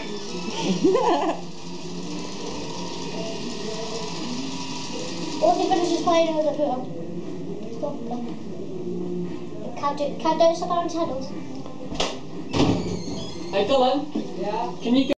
Once he finishes playing with the foot, stop playing. Can't do stuff around his handles. Hey Dylan, can you